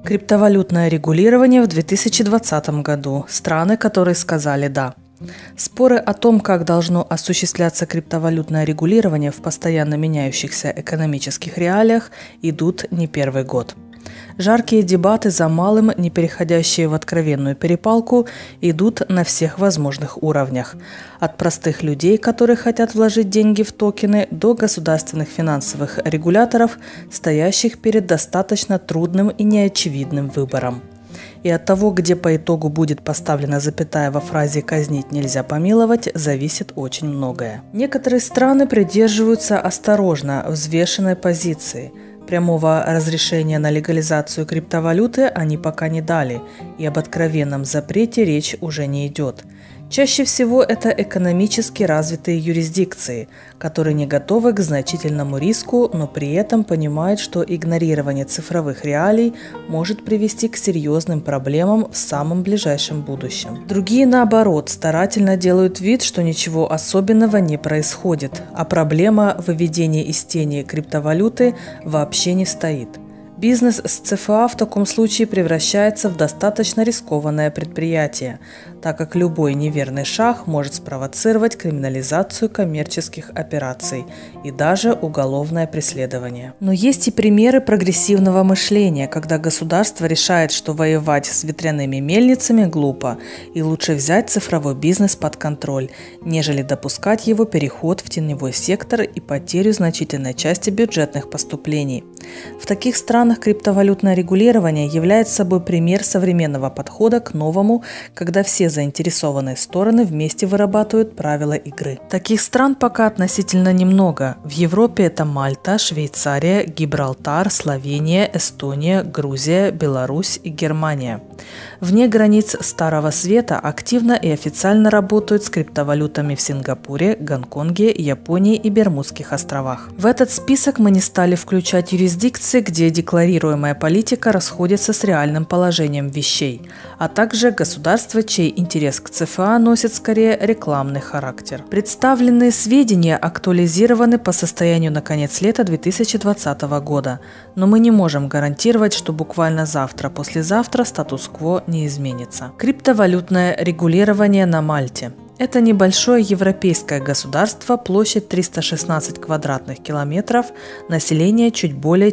Криптовалютное регулирование в 2020 году. Страны, которые сказали «да». Споры о том, как должно осуществляться криптовалютное регулирование в постоянно меняющихся экономических реалиях, идут не первый год. Жаркие дебаты за малым, не переходящие в откровенную перепалку, идут на всех возможных уровнях. От простых людей, которые хотят вложить деньги в токены, до государственных финансовых регуляторов, стоящих перед достаточно трудным и неочевидным выбором. И от того, где по итогу будет поставлена запятая во фразе «казнить нельзя помиловать», зависит очень многое. Некоторые страны придерживаются осторожно взвешенной позиции. Прямого разрешения на легализацию криптовалюты они пока не дали, и об откровенном запрете речь уже не идет. Чаще всего это экономически развитые юрисдикции, которые не готовы к значительному риску, но при этом понимают, что игнорирование цифровых реалий может привести к серьезным проблемам в самом ближайшем будущем. Другие, наоборот, старательно делают вид, что ничего особенного не происходит, а проблема выведения из тени криптовалюты вообще не стоит. Бизнес с ЦФА в таком случае превращается в достаточно рискованное предприятие, так как любой неверный шаг может спровоцировать криминализацию коммерческих операций и даже уголовное преследование. Но есть и примеры прогрессивного мышления, когда государство решает, что воевать с ветряными мельницами глупо и лучше взять цифровой бизнес под контроль, нежели допускать его переход в теневой сектор и потерю значительной части бюджетных поступлений. В таких странах криптовалютное регулирование является собой пример современного подхода к новому, когда все заинтересованные стороны вместе вырабатывают правила игры. Таких стран пока относительно немного. В Европе это Мальта, Швейцария, Гибралтар, Словения, Эстония, Грузия, Беларусь и Германия. Вне границ Старого Света активно и официально работают с криптовалютами в Сингапуре, Гонконге, Японии и Бермудских островах. В этот список мы не стали включать юрисдикции, где декларируемая политика расходится с реальным положением вещей, а также государства, чей интерес к ЦФА носит скорее рекламный характер. Представленные сведения актуализированы по состоянию на конец лета 2020 года, но мы не можем гарантировать, что буквально завтра-послезавтра статус-кво не изменится. Криптовалютное регулирование на Мальте. Это небольшое европейское государство, площадь 316 квадратных километров, население чуть более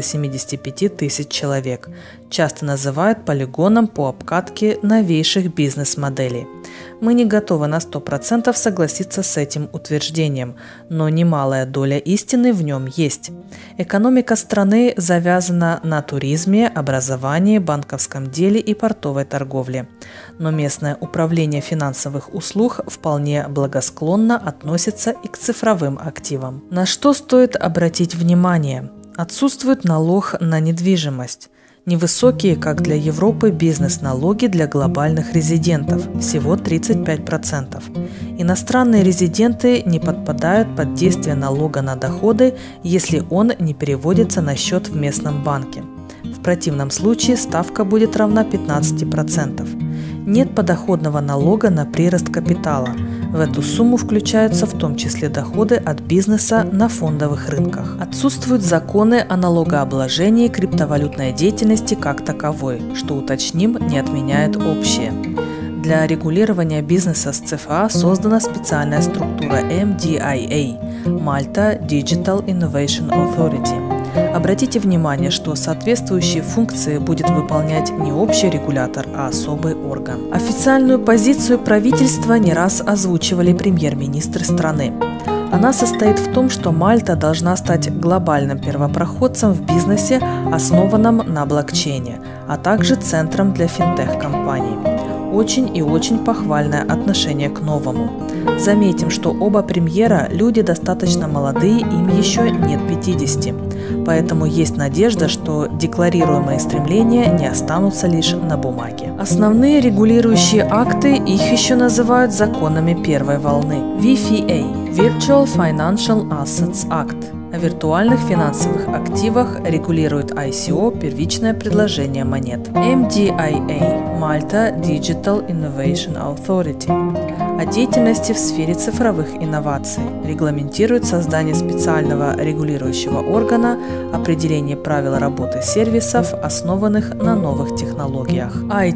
475 тысяч человек. Часто называют полигоном по обкатке новейших бизнес-моделей. Мы не готовы на 100% согласиться с этим утверждением, но немалая доля истины в нем есть. Экономика страны завязана на туризме, образовании, банковском деле и портовой торговле. Но местное управление финансовых услуг вполне благосклонно относится и к цифровым активам. На что стоит обратить внимание? Отсутствует налог на недвижимость. Невысокие, как для Европы, бизнес-налоги для глобальных резидентов – всего 35%. Иностранные резиденты не подпадают под действие налога на доходы, если он не переводится на счет в местном банке. В противном случае ставка будет равна 15%. Нет подоходного налога на прирост капитала. В эту сумму включаются в том числе доходы от бизнеса на фондовых рынках. Отсутствуют законы о налогообложении криптовалютной деятельности как таковой, что, уточним, не отменяет общее. Для регулирования бизнеса с ЦФА создана специальная структура MDIA – Malta Digital Innovation Authority. Обратите внимание, что соответствующие функции будет выполнять не общий регулятор, а особый орган. Официальную позицию правительства не раз озвучивали премьер-министры страны. Она состоит в том, что Мальта должна стать глобальным первопроходцем в бизнесе, основанном на блокчейне, а также центром для финтех-компаний. Очень и очень похвальное отношение к новому. Заметим, что оба премьера – люди достаточно молодые, им еще нет 50. Поэтому есть надежда, что декларируемые стремления не останутся лишь на бумаге. Основные регулирующие акты, их еще называют законами первой волны. VFA – Virtual Financial Assets Act. О виртуальных финансовых активах регулирует ICO первичное предложение монет. MDIA – Malta Digital Innovation Authority. о деятельности в сфере цифровых инноваций, регламентирует создание специального регулирующего органа, определение правил работы сервисов, основанных на новых технологиях.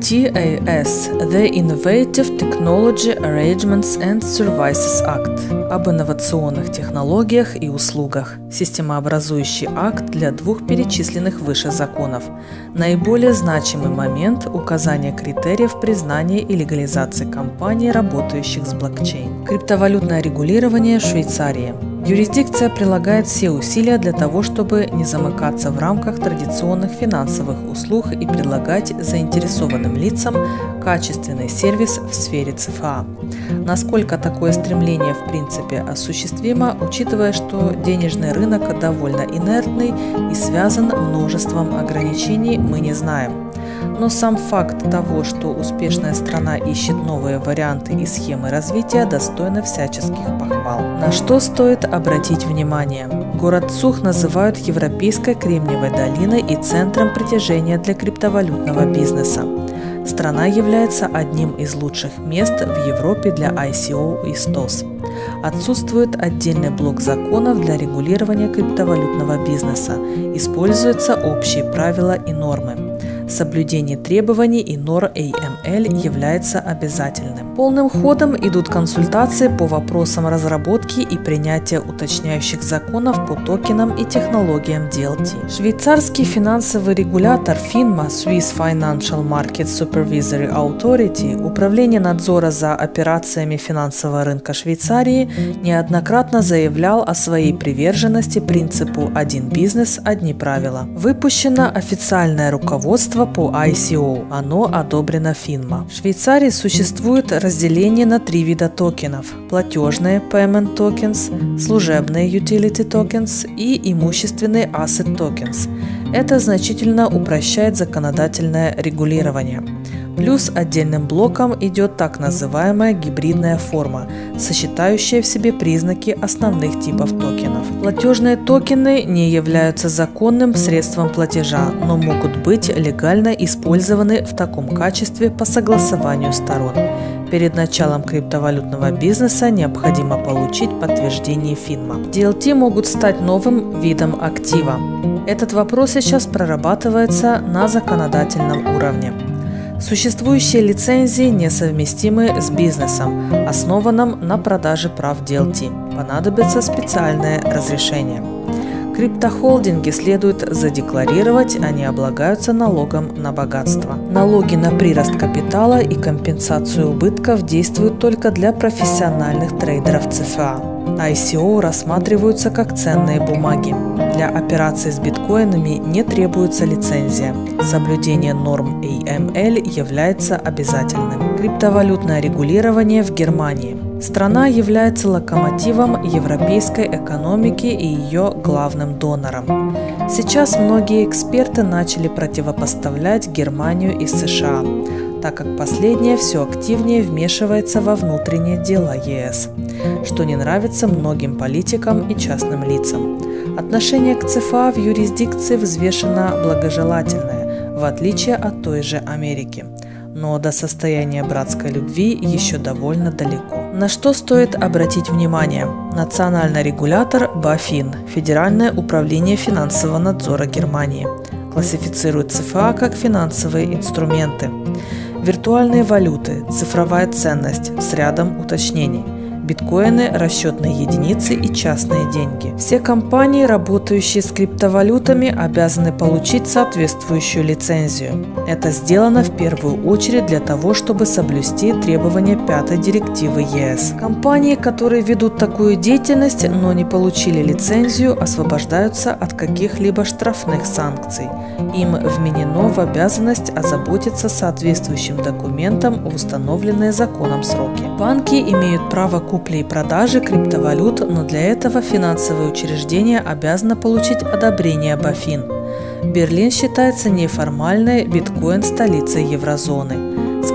ITAS – The Innovative Technology Arrangements and Services Act об инновационных технологиях и услугах, системообразующий акт для двух перечисленных выше законов. Наиболее значимый момент – указание критериев признания и легализации компаний, работающих с блокчейн. Криптовалютное регулирование в Швейцарии. Юрисдикция прилагает все усилия для того, чтобы не замыкаться в рамках традиционных финансовых услуг и предлагать заинтересованным лицам качественный сервис в сфере ЦФА. Насколько такое стремление в принципе осуществимо, учитывая, что денежный рынок довольно инертный и связан множеством ограничений, мы не знаем. Но сам факт того, что успешная страна ищет новые варианты и схемы развития, достойно всяческих похвал. На что стоит обратить внимание? Город Цух называют Европейской Кремниевой долиной и центром притяжения для криптовалютного бизнеса. Страна является одним из лучших мест в Европе для ICO и STOS. Отсутствует отдельный блок законов для регулирования криптовалютного бизнеса. Используются общие правила и нормы. Соблюдение требований и норм AML является обязательным. Полным ходом идут консультации по вопросам разработки и принятия уточняющих законов по токенам и технологиям DLT. Швейцарский финансовый регулятор FINMA Swiss Financial Market Supervisory Authority, Управление надзора за операциями финансового рынка Швейцарии, неоднократно заявлял о своей приверженности принципу «один бизнес, одни правила». Выпущено официальное руководство по ICO. Оно одобрено FINMA. В Швейцарии существует разделение на три вида токенов: платежные Payment Tokens, служебные Utility Tokens и имущественные Asset Tokens. Это значительно упрощает законодательное регулирование. Плюс отдельным блоком идет так называемая гибридная форма, сочетающая в себе признаки основных типов токенов. Платежные токены не являются законным средством платежа, но могут быть легально использованы в таком качестве по согласованию сторон. Перед началом криптовалютного бизнеса необходимо получить подтверждение FINMA. DLT могут стать новым видом актива. Этот вопрос сейчас прорабатывается на законодательном уровне. Существующие лицензии несовместимы с бизнесом, основанным на продаже прав DLT. Понадобится специальное разрешение. Криптохолдинги следует задекларировать, они облагаются налогом на богатство. Налоги на прирост капитала и компенсацию убытков действуют только для профессиональных трейдеров ЦФА. ICO рассматриваются как ценные бумаги. Для операций с биткоинами не требуется лицензия. Соблюдение норм AML является обязательным. Криптовалютное регулирование в Германии. Страна является локомотивом европейской экономики и ее главным донором. Сейчас многие эксперты начали противопоставлять Германию и США, так как последняя все активнее вмешивается во внутренние дела ЕС, что не нравится многим политикам и частным лицам. Отношение к ЦФА в юрисдикции взвешенно благожелательное, в отличие от той же Америки. Но до состояния братской любви еще довольно далеко. На что стоит обратить внимание? Национальный регулятор BaFin, Федеральное управление финансового надзора Германии, классифицирует ЦФА как финансовые инструменты. Виртуальные валюты, цифровая ценность с рядом уточнений. Биткоины, расчетные единицы и частные деньги. Все компании, работающие с криптовалютами, обязаны получить соответствующую лицензию. Это сделано в первую очередь для того, чтобы соблюсти требования 5-й директивы ЕС. Компании, которые ведут такую деятельность, но не получили лицензию, освобождаются от каких-либо штрафных санкций. Им вменено в обязанность озаботиться соответствующим документом в установленные законом сроки. Банки имеют право купли и продажи криптовалют, но для этого финансовое учреждение обязано получить одобрение BaFin. Берлин считается неформальной биткоин-столицей еврозоны. С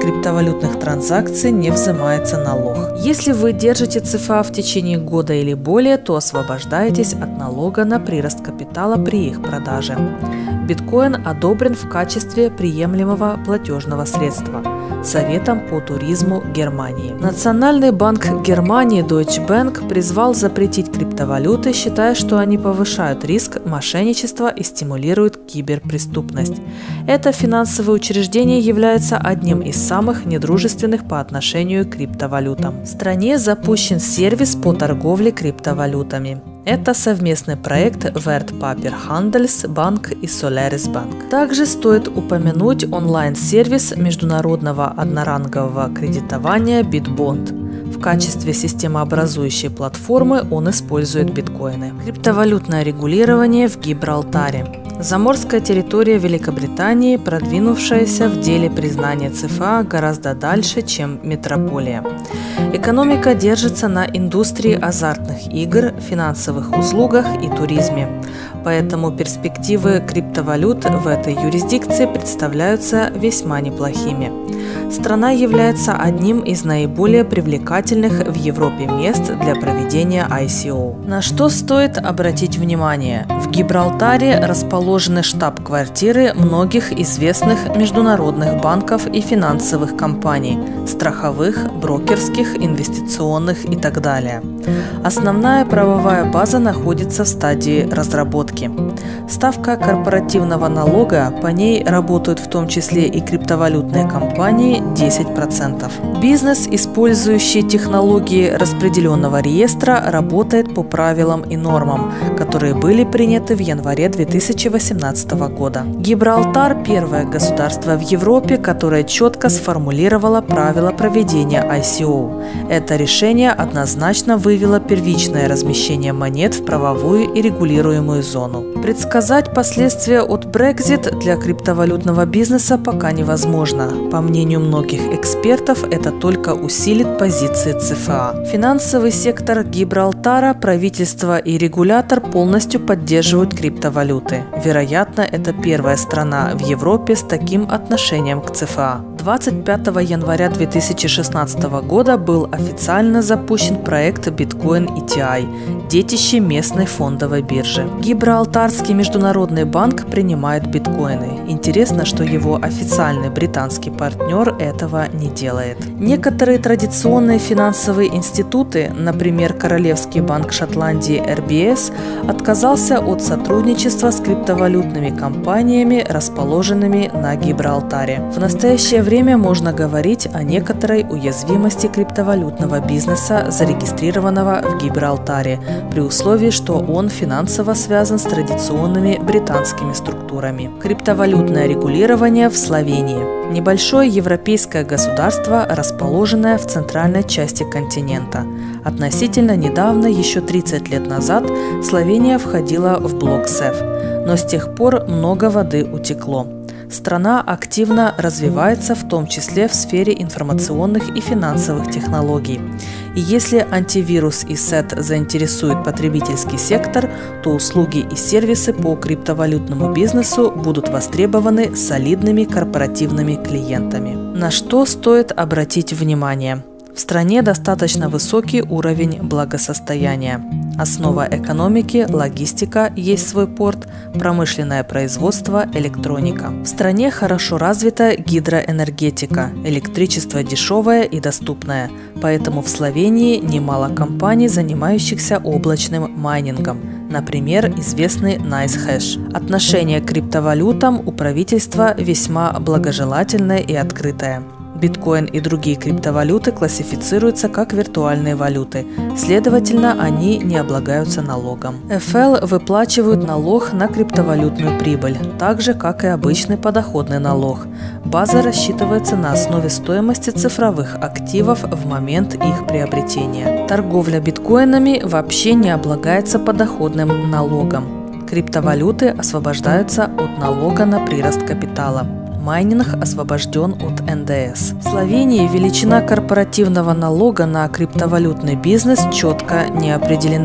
криптовалютных транзакций не взимается налог. Если вы держите ЦФА в течение года или более, то освобождаетесь от налога на прирост капитала при их продаже. Биткоин одобрен в качестве приемлемого платежного средства Советом по туризму Германии. Национальный банк Германии Deutsche Bank призвал запретить криптовалюты, считая, что они повышают риск мошенничества и стимулируют киберпреступность. Это финансовое учреждение является одним из самых недружественных по отношению к криптовалютам. В стране запущен сервис по торговле криптовалютами. Это совместный проект Wertpapierhandels Bank и Solaris Bank. Также стоит упомянуть онлайн-сервис международного однорангового кредитования BitBond. В качестве системообразующей платформы он использует биткоины. Криптовалютное регулирование в Гибралтаре. Заморская территория Великобритании, продвинувшаяся в деле признания ЦФА гораздо дальше, чем метрополия. Экономика держится на индустрии азартных игр, финансовых услугах и туризме. Поэтому перспективы криптовалют в этой юрисдикции представляются весьма неплохими. Страна является одним из наиболее привлекательных в Европе мест для проведения ICO. На что стоит обратить внимание? В Гибралтаре расположены штаб-квартиры многих известных международных банков и финансовых компаний, страховых, брокерских, инвестиционных и так далее. Основная правовая база находится в стадии разработки. Ставка корпоративного налога, по ней работают в том числе и криптовалютные компании, 10%. Бизнес, использующий технологии распределенного реестра, работает по правилам и нормам, которые были приняты в январе 2018 года. Гибралтар – первое государство в Европе, которое четко сформулировало правила проведения ICO. Это решение однозначно вывело первичное размещение монет в правовую и регулируемую зону. Предсказать последствия от Brexit для криптовалютного бизнеса пока невозможно. По мнению многих экспертов, это только усилит позиции ЦФА. Финансовый сектор Гибралтара, правительство и регулятор полностью поддерживают криптовалюты. Вероятно, это первая страна в Европе с таким отношением к ЦФА. 25 января 2016 года был официально запущен проект Bitcoin ETI – детище местной фондовой биржи. Гибралтарский международный банк принимает биткоины. Интересно, что его официальный британский партнер этого не делает. Некоторые традиционные финансовые институты, например, Королевский банк Шотландии RBS, отказался от сотрудничества с криптовалютными компаниями, расположенными на Гибралтаре. В настоящее время можно говорить о некоторой уязвимости криптовалютного бизнеса, зарегистрированного в Гибралтаре, при условии, что он финансово связан с традиционными британскими структурами. Криптовалютное регулирование в Словении. Небольшое европейское государство, расположенное в центральной части континента. Относительно недавно, еще 30 лет назад, Словения входила в блок СЭФ, но с тех пор много воды утекло. Страна активно развивается, в том числе в сфере информационных и финансовых технологий. И если антивирус и СЭТ заинтересуют потребительский сектор, то услуги и сервисы по криптовалютному бизнесу будут востребованы солидными корпоративными клиентами. На что стоит обратить внимание? В стране достаточно высокий уровень благосостояния. Основа экономики – логистика, есть свой порт, промышленное производство, электроника. В стране хорошо развита гидроэнергетика, электричество дешевое и доступное, поэтому в Словении немало компаний, занимающихся облачным майнингом, например, известный NiceHash. Отношение к криптовалютам у правительства весьма благожелательное и открытое. Биткоин и другие криптовалюты классифицируются как виртуальные валюты, следовательно, они не облагаются налогом. ФЛ выплачивают налог на криптовалютную прибыль, так же, как и обычный подоходный налог. База рассчитывается на основе стоимости цифровых активов в момент их приобретения. Торговля биткоинами вообще не облагается подоходным налогом. Криптовалюты освобождаются от налога на прирост капитала. Майнинг освобожден от НДС. В Словении величина корпоративного налога на криптовалютный бизнес четко не определена.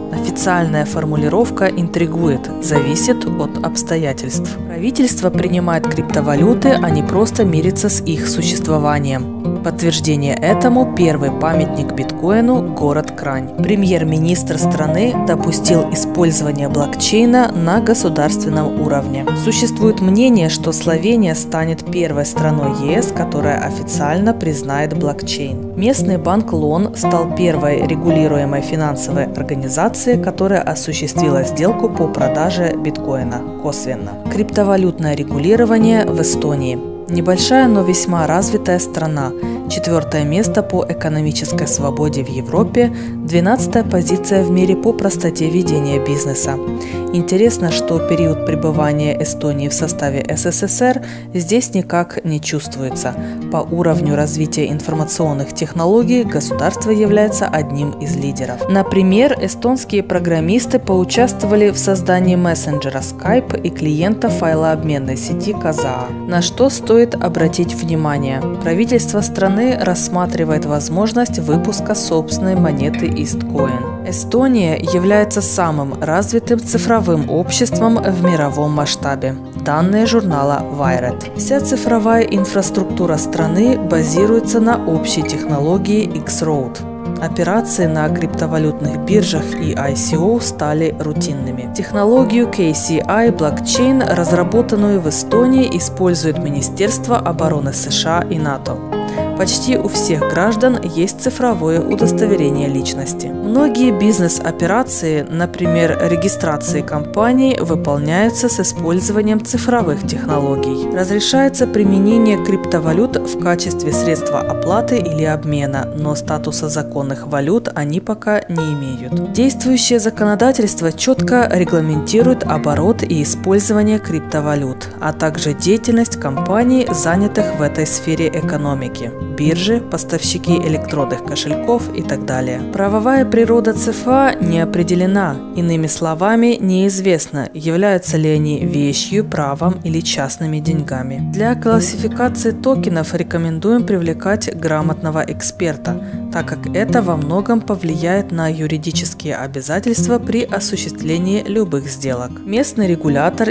Официальная формулировка интригует, зависит от обстоятельств. Правительство принимает криптовалюты, а не просто мирится с их существованием. Подтверждение этому – первый памятник биткоину – город Крань. Премьер-министр страны допустил использование блокчейна на государственном уровне. Существует мнение, что Словения станет первой страной ЕС, которая официально признает блокчейн. Местный банк Лон стал первой регулируемой финансовой организацией, которая осуществила сделку по продаже биткоина косвенно. Криптовалютное регулирование в Эстонии. Небольшая, но весьма развитая страна. 4-е место по экономической свободе в Европе, 12-я позиция в мире по простоте ведения бизнеса. Интересно, что период пребывания Эстонии в составе СССР здесь никак не чувствуется. По уровню развития информационных технологий государство является одним из лидеров. Например, эстонские программисты поучаствовали в создании мессенджера Skype и клиента файлообменной сети Kazaa. На что стоит обратить внимание? Правительство страны рассматривает возможность выпуска собственной монеты EastCoin. Эстония является самым развитым цифровым обществом в мировом масштабе. Данные журнала Wired. Вся цифровая инфраструктура страны базируется на общей технологии X-Road. Операции на криптовалютных биржах и ICO стали рутинными. Технологию KCI блокчейн, разработанную в Эстонии, использует Министерство обороны США и НАТО. Почти у всех граждан есть цифровое удостоверение личности. Многие бизнес-операции, например, регистрации компаний, выполняются с использованием цифровых технологий. Разрешается применение криптовалют в качестве средства оплаты или обмена, но статуса законных валют они пока не имеют. Действующее законодательство четко регламентирует оборот и использование криптовалют, а также деятельность компаний, занятых в этой сфере экономики. Биржи, поставщики электронных кошельков и так далее. Правовая природа ЦФА не определена, иными словами, неизвестно, являются ли они вещью, правом или частными деньгами. Для классификации токенов рекомендуем привлекать грамотного эксперта, так как это во многом повлияет на юридические обязательства при осуществлении любых сделок. Местный регулятор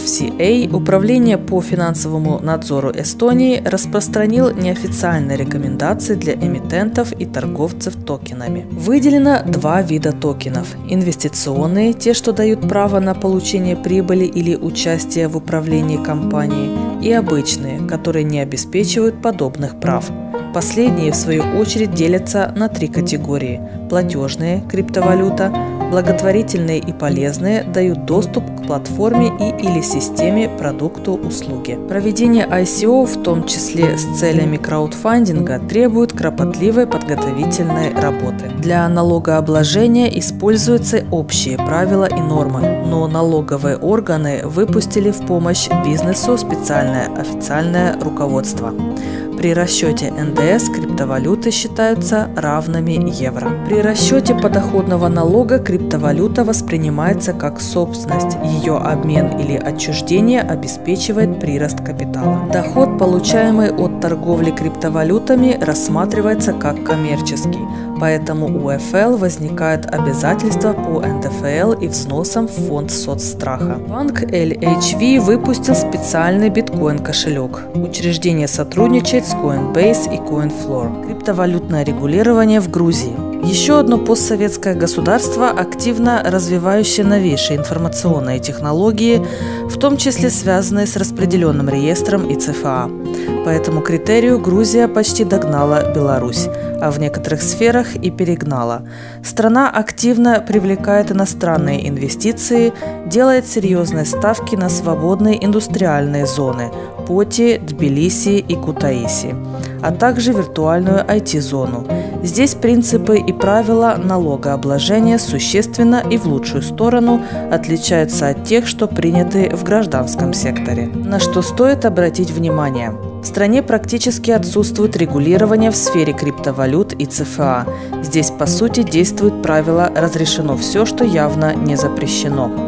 EFCA, Управление по финансовому надзору Эстонии, распространил неофициальные рекомендации для эмитентов и торговцев токенами. Выделено два вида токенов. Инвестиционные, те, что дают право на получение прибыли или участие в управлении компанией, и обычные, которые не обеспечивают подобных прав. Последние, в свою очередь, делятся на три категории. Платежные, криптовалюта, благотворительные и полезные, дают доступ к платформе и или системе, продукту, услуге. Проведение ICO, в том числе с целями краудфандинга, требует кропотливой подготовительной работы. Для налогообложения используются общие правила и нормы, но налоговые органы выпустили в помощь бизнесу специальное официальное руководство. При расчете НДС криптовалюты считаются равными евро. При расчете подоходного налога криптовалюта воспринимается как собственность. Ее обмен или отчуждение обеспечивает прирост капитала. Доход, получаемый от торговли криптовалютами, рассматривается как коммерческий. Поэтому у ФЛ возникают обязательства по НДФЛ и взносам в фонд соцстраха. Банк LHV выпустил специальный биткоин-кошелек. Учреждение сотрудничает с Coinbase и CoinFloor. Криптовалютное регулирование в Грузии. Еще одно постсоветское государство, активно развивающее новейшие информационные технологии, в том числе связанные с распределенным реестром и ЦФА. По этому критерию Грузия почти догнала Беларусь, а в некоторых сферах и перегнала. Страна активно привлекает иностранные инвестиции, делает серьезные ставки на свободные индустриальные зоны – Поти, Тбилиси и Кутаиси, а также виртуальную IT-зону. Здесь принципы и правила налогообложения существенно и в лучшую сторону отличаются от тех, что приняты в гражданском секторе. На что стоит обратить внимание. В стране практически отсутствует регулирование в сфере криптовалют и ЦФА. Здесь, по сути, действует правило «разрешено все, что явно не запрещено».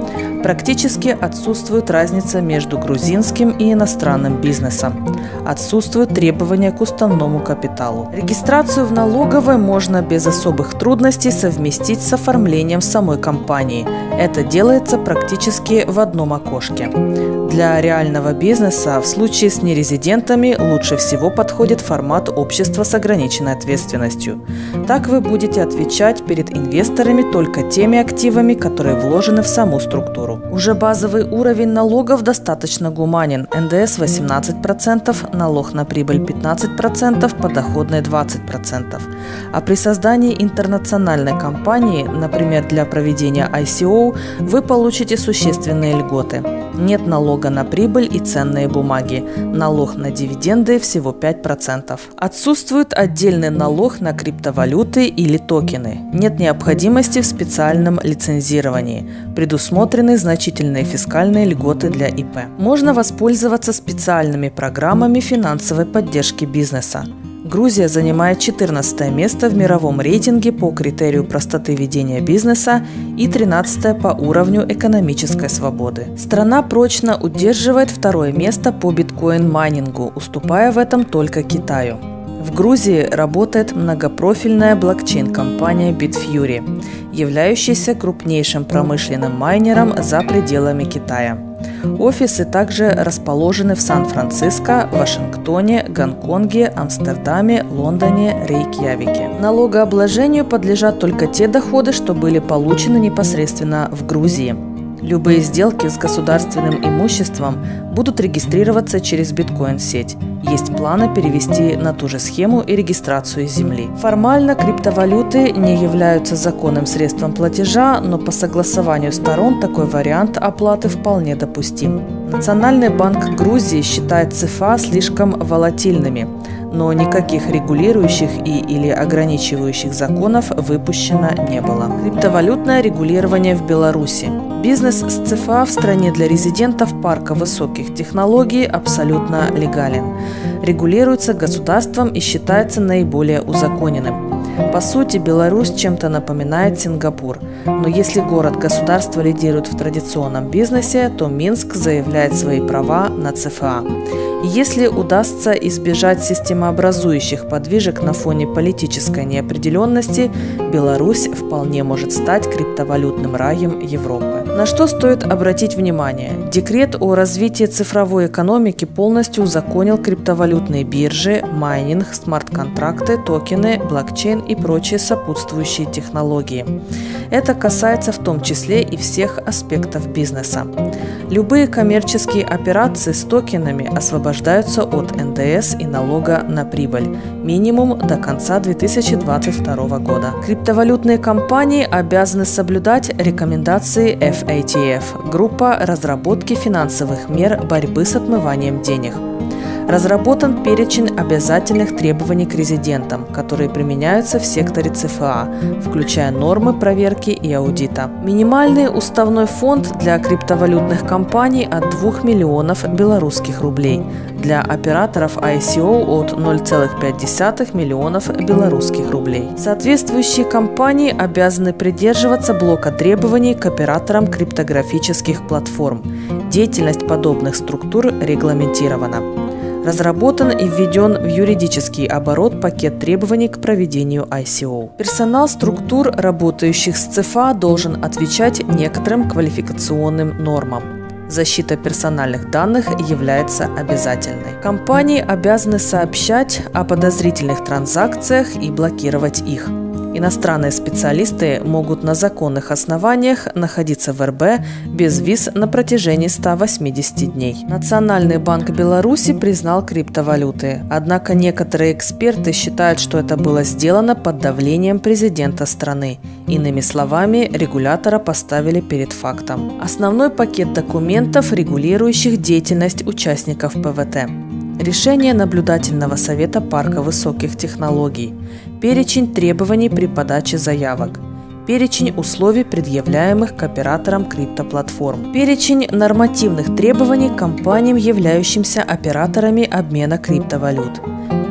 Практически отсутствует разница между грузинским и иностранным бизнесом. Отсутствуют требования к уставному капиталу. Регистрацию в налоговой можно без особых трудностей совместить с оформлением самой компании. Это делается практически в одном окошке. Для реального бизнеса в случае с нерезидентами лучше всего подходит формат общества с ограниченной ответственностью. Так вы будете отвечать перед инвесторами только теми активами, которые вложены в саму структуру. Уже базовый уровень налогов достаточно гуманен. НДС 18%, налог на прибыль 15%, подоходный 20%. А при создании интернациональной компании, например, для проведения ICO, вы получите существенные льготы. Нет налога на прибыль и ценные бумаги. Налог на дивиденды всего 5%. Отсутствует отдельный налог на криптовалюты или токены. Нет необходимости в специальном лицензировании. Предусмотрены значительные фискальные льготы для ИП. Можно воспользоваться специальными программами финансовой поддержки бизнеса. Грузия занимает 14 место в мировом рейтинге по критерию простоты ведения бизнеса и 13 по уровню экономической свободы. Страна прочно удерживает 2 место по биткоин-майнингу, уступая в этом только Китаю. В Грузии работает многопрофильная блокчейн-компания Bitfury, являющаяся крупнейшим промышленным майнером за пределами Китая. Офисы также расположены в Сан-Франциско, Вашингтоне, Гонконге, Амстердаме, Лондоне, Рейкьявике. Налогообложению подлежат только те доходы, что были получены непосредственно в Грузии. Любые сделки с государственным имуществом будут регистрироваться через биткоин-сеть. Есть планы перевести на ту же схему и регистрацию земли. Формально криптовалюты не являются законным средством платежа, но по согласованию сторон такой вариант оплаты вполне допустим. Национальный банк Грузии считает ЦФА слишком волатильными, но никаких регулирующих или ограничивающих законов выпущено не было. Криптовалютное регулирование в Беларуси. Бизнес с ЦФА в стране для резидентов парка высоких технологий абсолютно легален. Регулируется государством и считается наиболее узаконенным. По сути, Беларусь чем-то напоминает Сингапур. Но если город-государство лидирует в традиционном бизнесе, то Минск заявляет свои права на ЦФА. Если удастся избежать системообразующих подвижек на фоне политической неопределенности, Беларусь вполне может стать криптовалютным раем Европы. На что стоит обратить внимание? Декрет о развитии цифровой экономики полностью узаконил криптовалютные биржи, майнинг, смарт-контракты, токены, блокчейн и прочие сопутствующие технологии. Это касается в том числе и всех аспектов бизнеса. Любые коммерческие операции с токенами освобождаются от НДС и налога на прибыль, минимум до конца 2022 года. Криптовалютные компании обязаны соблюдать рекомендации FATF – группа разработки финансовых мер борьбы с отмыванием денег. Разработан перечень обязательных требований к резидентам, которые применяются в секторе ЦФА, включая нормы проверки и аудита. Минимальный уставной фонд для криптовалютных компаний от 2 миллионов белорусских рублей, для операторов ICO от 0,5 миллионов белорусских рублей. Соответствующие компании обязаны придерживаться блока требований к операторам криптографических платформ. Деятельность подобных структур регламентирована. Разработан и введен в юридический оборот пакет требований к проведению ICO. Персонал структур, работающих с ЦФА, должен отвечать некоторым квалификационным нормам. Защита персональных данных является обязательной. Компании обязаны сообщать о подозрительных транзакциях и блокировать их. Иностранные специалисты могут на законных основаниях находиться в РБ без виз на протяжении 180 дней. Национальный банк Беларуси признал криптовалюты, однако некоторые эксперты считают, что это было сделано под давлением президента страны. Иными словами, регулятора поставили перед фактом. Основной пакет документов, регулирующих деятельность участников ПВТ. Решение наблюдательного совета парка высоких технологий. Перечень требований при подаче заявок. Перечень условий, предъявляемых к операторам криптоплатформ. Перечень нормативных требований к компаниям, являющимся операторами обмена криптовалют.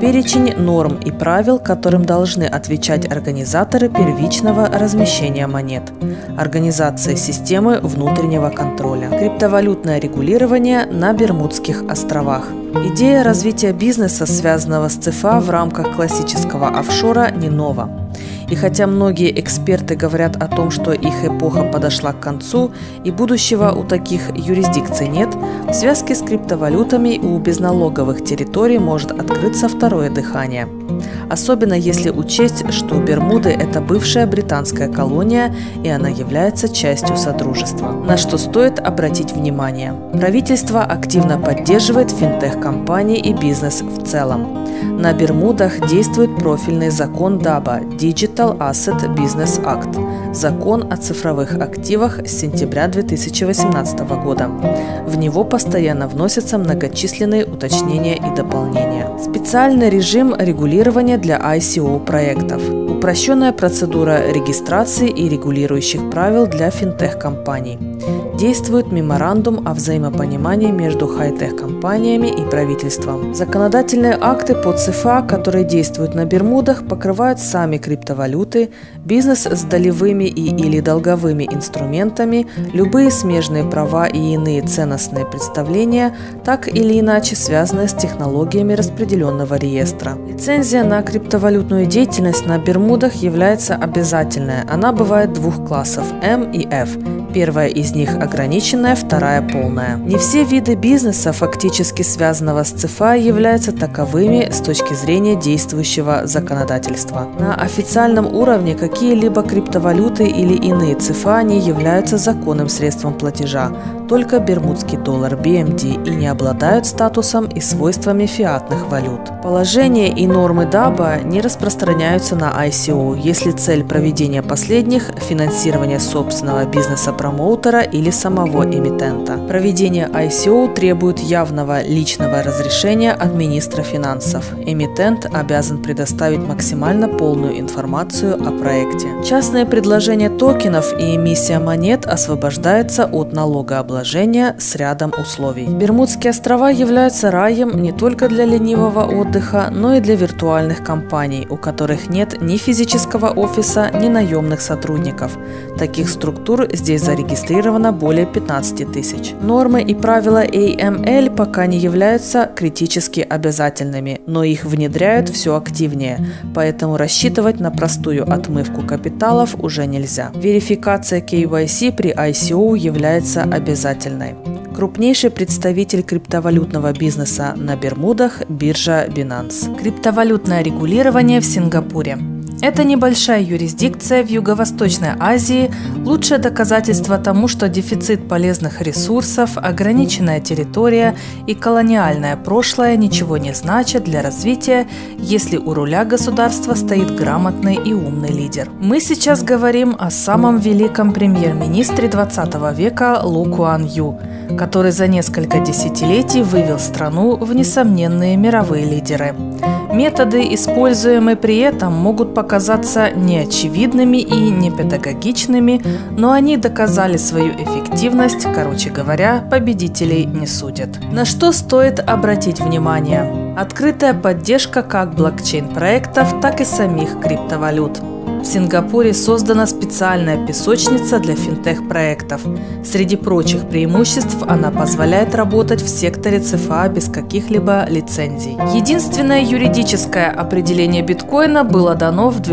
перечень норм и правил, которым должны отвечать организаторы первичного размещения монет, организация системы внутреннего контроля, криптовалютное регулирование на Бермудских островах. Идея развития бизнеса, связанного с ЦФА в рамках классического офшора, не нова. И хотя многие эксперты говорят о том, что их эпоха подошла к концу и будущего у таких юрисдикций нет, в связке с криптовалютами у безналоговых территорий может открыться второе дыхание. Особенно если учесть, что Бермуды – это бывшая британская колония, и она является частью Содружества. На что стоит обратить внимание. Правительство активно поддерживает финтех-компании и бизнес в целом. На Бермудах действует профильный закон ДАБА – Digital Asset Business Act, закон о цифровых активах с сентября 2018 года. В него постоянно вносятся многочисленные уточнения и дополнения. Специальный режим регулирования для ICO-проектов. Упрощенная процедура регистрации и регулирующих правил для финтех-компаний. Действует меморандум о взаимопонимании между хай-тех-компаниями и правительством. Законодательные акты по ЦФА, которые действуют на Бермудах, покрывают сами криптовалюты, бизнес с долевыми или долговыми инструментами, любые смежные права и иные ценностные представления, так или иначе связанные с технологиями распределенного реестра. Лицензия на криптовалютную деятельность на Бермудах является обязательной. Она бывает двух классов – М и F. Первая из них ограниченная, вторая полная. Не все виды бизнеса, фактически связанного с ЦФА, являются таковыми с точки зрения действующего законодательства. На официальном уровне какие-либо криптовалюты или иные ЦФА не являются законным средством платежа, только бермудский доллар BMD, и не обладают статусом и свойствами фиатных валют. Положения и нормы ДАБА не распространяются на ICO, если цель проведения последних – финансирование собственного бизнеса-промоутера или самого эмитента. Проведение ICO требует явного личного разрешения от министра финансов. Эмитент обязан предоставить максимально полную информацию о проекте. Частное предложение токенов и эмиссия монет освобождается от налогообложения с рядом условий. Бермудские острова являются раем не только для ленивого отдыха, но и для виртуальных компаний, у которых нет ни физического офиса, ни наемных сотрудников. Таких структур здесь зарегистрировано более 15 тысяч. Нормы и правила AML пока не являются критически обязательными, но их внедряют все активнее, поэтому рассчитывать на простую отмывку капиталов уже нельзя. Верификация KYC при ICO является обязательной. Крупнейший представитель криптовалютного бизнеса на Бермудах – биржа Binance. Криптовалютное регулирование в Сингапуре. Это небольшая юрисдикция в Юго-Восточной Азии, лучшее доказательство тому, что дефицит полезных ресурсов, ограниченная территория и колониальное прошлое ничего не значат для развития, если у руля государства стоит грамотный и умный лидер. Мы сейчас говорим о самом великом премьер-министре 20 века Лу Куан Ю, который за несколько десятилетий вывел страну в несомненные мировые лидеры. Методы, используемые при этом, могут показаться неочевидными и непедагогичными, но они доказали свою эффективность, короче говоря, победителей не судят. На что стоит обратить внимание? Открытая поддержка как блокчейн-проектов, так и самих криптовалют. В Сингапуре создана специальная песочница для финтех-проектов. Среди прочих преимуществ она позволяет работать в секторе ЦФА без каких-либо лицензий. Единственное юридическое определение биткоина было дано в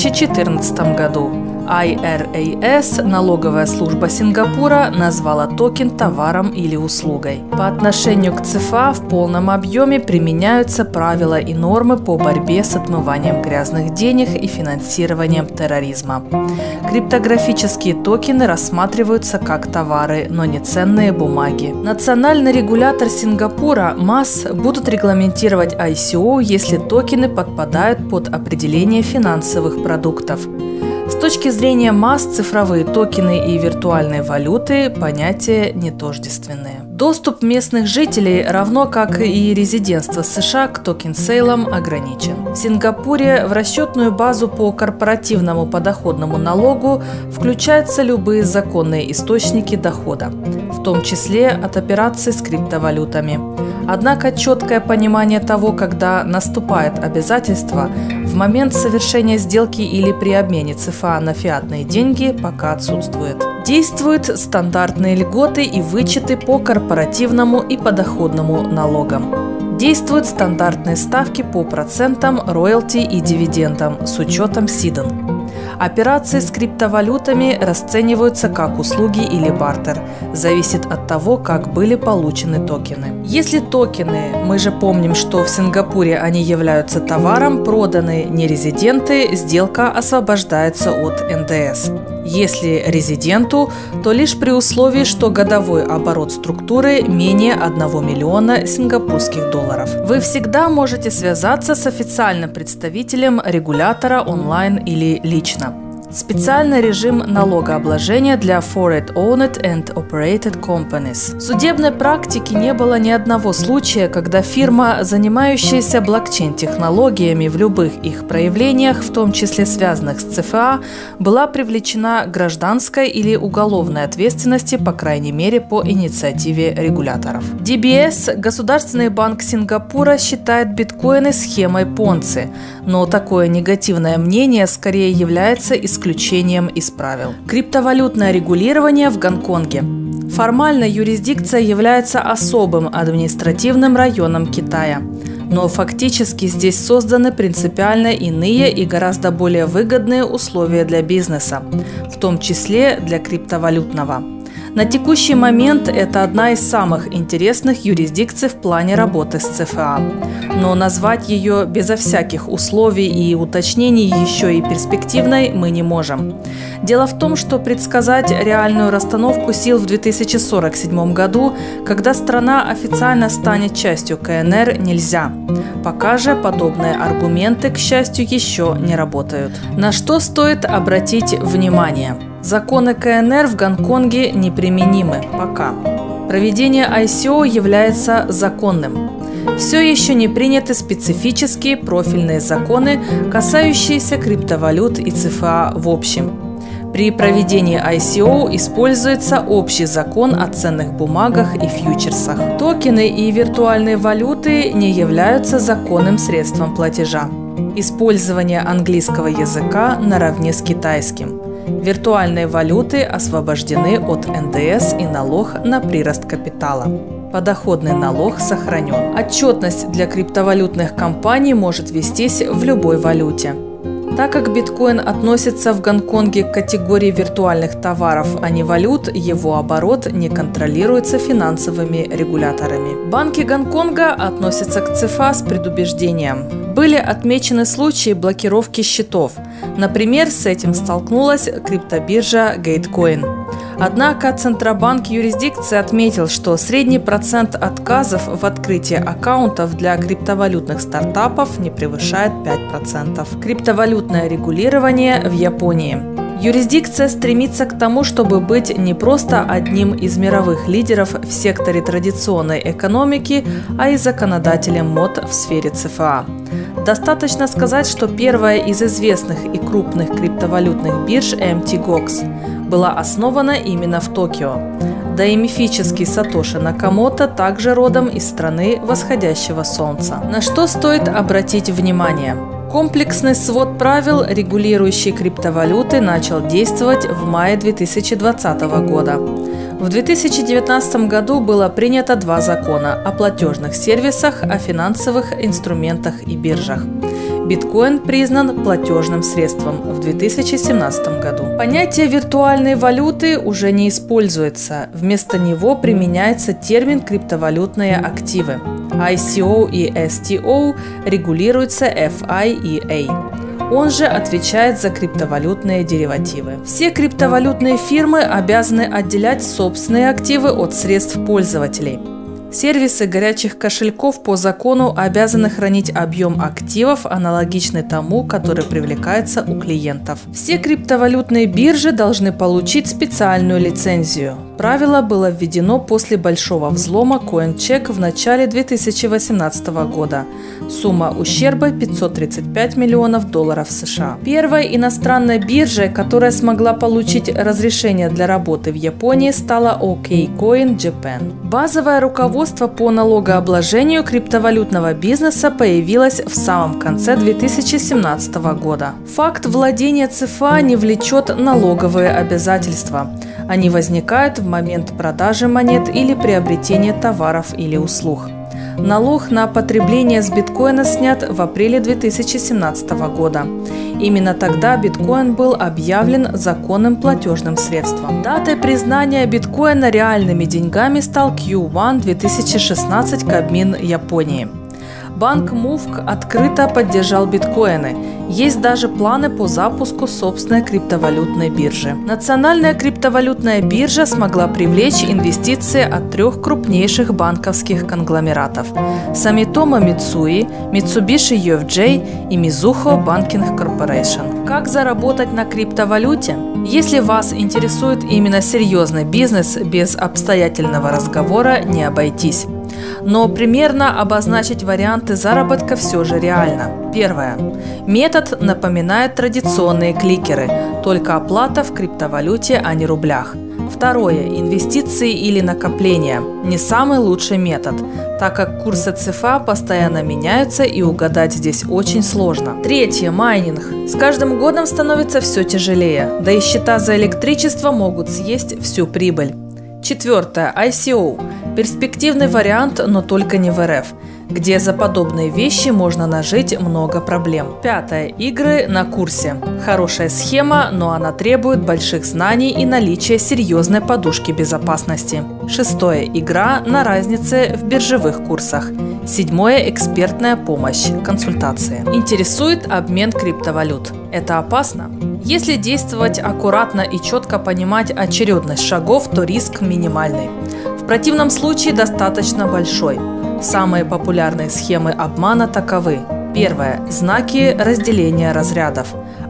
2014 году. IRAS, налоговая служба Сингапура, назвала токен товаром или услугой. По отношению к ЦФА в полном объеме применяются правила и нормы по борьбе с отмыванием грязных денег и финансированием терроризма. Криптографические токены рассматриваются как товары, но не ценные бумаги. Национальный регулятор Сингапура МАС будут регламентировать ICO, если токены подпадают под определение финансовых продуктов. С точки зрения МАС, цифровые токены и виртуальные валюты – понятия нетождественные. Доступ местных жителей, равно как и резидентство США к токен-сейлам, ограничен. В Сингапуре в расчетную базу по корпоративному подоходному налогу включаются любые законные источники дохода, в том числе от операций с криптовалютами. Однако четкое понимание того, когда наступает обязательство, в момент совершения сделки или при обмене ЦФА на фиатные деньги, пока отсутствует. Действуют стандартные льготы и вычеты по корпоративному и подоходному налогам. Действуют стандартные ставки по процентам, роялти и дивидендам с учетом СИДН. Операции с криптовалютами расцениваются как услуги или бартер. Зависит от того, как были получены токены. Если токены, мы же помним, что в Сингапуре они являются товаром, проданы нерезиденты, сделка освобождается от НДС. Если резиденту, то лишь при условии, что годовой оборот структуры менее 1 миллиона сингапурских долларов. Вы всегда можете связаться с официальным представителем регулятора онлайн или лично. Специальный режим налогообложения для Foreign Owned and Operated Companies. В судебной практике не было ни одного случая, когда фирма, занимающаяся блокчейн-технологиями в любых их проявлениях, в том числе связанных с ЦФА, была привлечена к гражданской или уголовной ответственности, по крайней мере, по инициативе регуляторов. DBS, Государственный банк Сингапура, считает биткоины схемой Понци, но такое негативное мнение скорее является исключением из правил. Криптовалютное регулирование в Гонконге. Формально юрисдикция является особым административным районом Китая. Но фактически здесь созданы принципиально иные и гораздо более выгодные условия для бизнеса, в том числе для криптовалютного. На текущий момент это одна из самых интересных юрисдикций в плане работы с ЦФА. Но назвать ее безо всяких условий и уточнений еще и перспективной мы не можем. Дело в том, что предсказать реальную расстановку сил в 2047 году, когда страна официально станет частью КНР, нельзя. Пока же подобные аргументы, к счастью, еще не работают. На что стоит обратить внимание? Законы КНР в Гонконге неприменимы пока. Проведение ICO является законным. Все еще не приняты специфические профильные законы, касающиеся криптовалют и ЦФА в общем. При проведении ICO используется общий закон о ценных бумагах и фьючерсах. Токены и виртуальные валюты не являются законным средством платежа. Использование английского языка наравне с китайским. Виртуальные валюты освобождены от НДС и налог на прирост капитала. Подоходный налог сохранен. Отчетность для криптовалютных компаний может вестись в любой валюте. Так как биткоин относится в Гонконге к категории виртуальных товаров, а не валют, его оборот не контролируется финансовыми регуляторами. Банки Гонконга относятся к ЦФА с предубеждением. Были отмечены случаи блокировки счетов. Например, с этим столкнулась криптобиржа Gatecoin. Однако Центробанк юрисдикции отметил, что средний процент отказов в открытии аккаунтов для криптовалютных стартапов не превышает 5%. Криптовалютное регулирование в Японии. Юрисдикция стремится к тому, чтобы быть не просто одним из мировых лидеров в секторе традиционной экономики, а и законодателем МОД в сфере ЦФА. Достаточно сказать, что первая из известных и крупных криптовалютных бирж MTGOX была основана именно в Токио. Да и мифический Сатоши Накамото также родом из страны восходящего солнца. На что стоит обратить внимание? Комплексный свод правил, регулирующий криптовалюты, начал действовать в мае 2020 года. В 2019 году было принято 2 закона о платежных сервисах, о финансовых инструментах и биржах. Биткоин признан платежным средством в 2017 году. Понятие виртуальной валюты уже не используется. Вместо него применяется термин криптовалютные активы. ICO и STO регулируются FIEA. Он же отвечает за криптовалютные деривативы. Все криптовалютные фирмы обязаны отделять собственные активы от средств пользователей. Сервисы горячих кошельков по закону обязаны хранить объем активов, аналогичный тому, который привлекается у клиентов. Все криптовалютные биржи должны получить специальную лицензию. Правило было введено после большого взлома CoinCheck в начале 2018 года. Сумма ущерба 535 миллионов долларов США. Первой иностранной биржей, которая смогла получить разрешение для работы в Японии, стала OKCoin Japan. Базовое руководство по налогообложению криптовалютного бизнеса появилось в самом конце 2017 года. Факт владения ЦФА не влечет налоговые обязательства. Они возникают в момент продажи монет или приобретения товаров или услуг. Налог на потребление с биткоина снят в апреле 2017 года. Именно тогда биткоин был объявлен законным платежным средством. Датой признания биткоина реальными деньгами стал Q1 2016 Кабмин Японии. Банк Мувк открыто поддержал биткоины. Есть даже планы по запуску собственной криптовалютной биржи. Национальная криптовалютная биржа смогла привлечь инвестиции от 3 крупнейших банковских конгломератов – Sumitomo Mitsui, Mitsubishi UFJ и Mizuho Banking Corporation. Как заработать на криптовалюте? Если вас интересует именно серьезный бизнес, без обстоятельного разговора не обойтись. Но примерно обозначить варианты заработка все же реально. Первое. Метод напоминает традиционные кликеры, только оплата в криптовалюте, а не рублях. Второе. Инвестиции или накопления. Не самый лучший метод, так как курсы ЦФА постоянно меняются и угадать здесь очень сложно. Третье. Майнинг. С каждым годом становится все тяжелее, да и счета за электричество могут съесть всю прибыль. Четвертое. ICO. Перспективный вариант, но только не в РФ, где за подобные вещи можно нажить много проблем. Пятое. Игры на курсе. Хорошая схема, но она требует больших знаний и наличия серьезной подушки безопасности. Шестое. Игра на разнице в биржевых курсах. Седьмое. Экспертная помощь, консультации. Интересует обмен криптовалют. Это опасно? Если действовать аккуратно и четко понимать очередность шагов, то риск минимальный. В противном случае достаточно большой. Самые популярные схемы обмана таковы. Первое. Знаки разделения разрядов.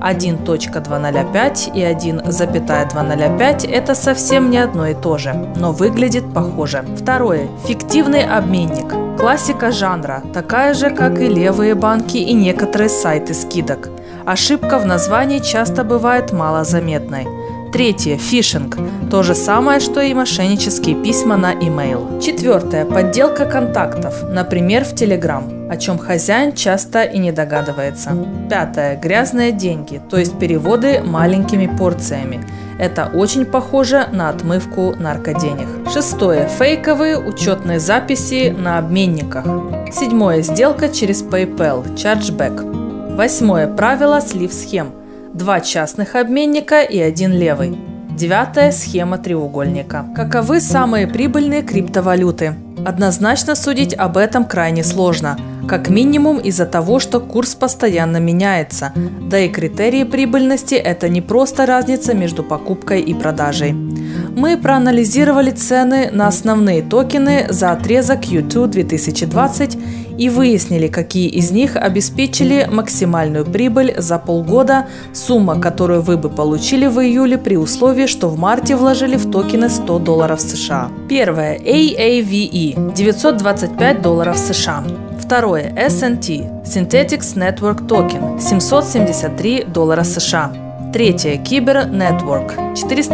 1.205 и 1.205 – это совсем не одно и то же, но выглядит похоже. Второе. Фиктивный обменник. Классика жанра, такая же, как и левые банки и некоторые сайты скидок. Ошибка в названии часто бывает малозаметной. Третье. Фишинг. То же самое, что и мошеннические письма на e-mail. Четвертое. Подделка контактов, например, в Telegram, о чем хозяин часто и не догадывается. Пятое. Грязные деньги, то есть переводы маленькими порциями. Это очень похоже на отмывку наркоденег. Шестое. Фейковые учетные записи на обменниках. Седьмое. Сделка через PayPal, чарджбэк. Восьмое. Правило слив-схем. 2 частных обменника и 1 левый. Девятое. Схема треугольника. Каковы самые прибыльные криптовалюты? Однозначно судить об этом крайне сложно. Как минимум из-за того, что курс постоянно меняется. Да и критерии прибыльности – это не просто разница между покупкой и продажей. Мы проанализировали цены на основные токены за отрезок Q2 2020 и выяснили, какие из них обеспечили максимальную прибыль за полгода, сумма, которую вы бы получили в июле при условии, что в марте вложили в токены $100 США. Первое. AAVE – $925 США. Второе. SNT – Synthetics Network Token – $773 США. Третье. Kyber Network –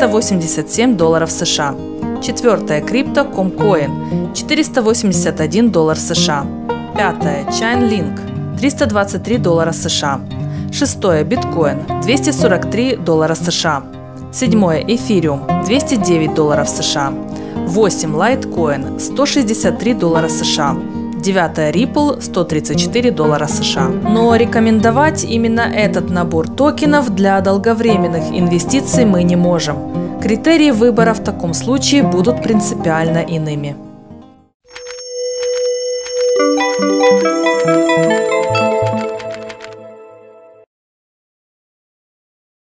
$487 США. Четвертое. Crypto.com-Coin – $481 США. Пятое. Chainlink – $323 США. Шестое. Биткоин – $243 США. Седьмое. Эфириум – $209 США. 8. Litecoin – $163 США. 9. Ripple – $134 США. Но рекомендовать именно этот набор токенов для долговременных инвестиций мы не можем. Критерии выбора в таком случае будут принципиально иными.